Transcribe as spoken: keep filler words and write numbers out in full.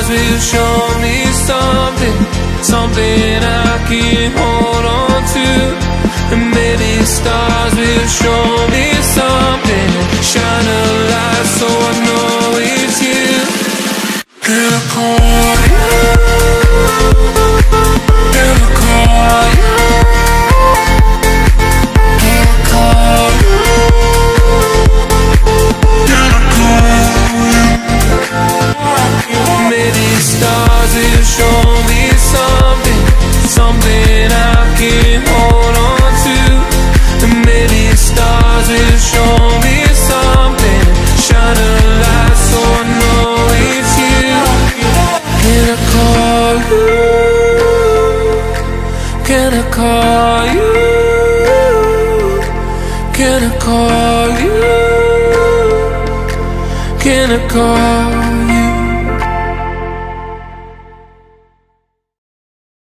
will show me something, something I can hold on to. And maybe stars will show me something, shine a light so I know it's you. Can I call you? Can I call you? Can I call you? Can I call you? Maybe stars will show me something, something I can hold on to. And maybe stars will show me something, shine a light so I know it's you. Can I call you? Can I call you? Can I call you? Can I call you?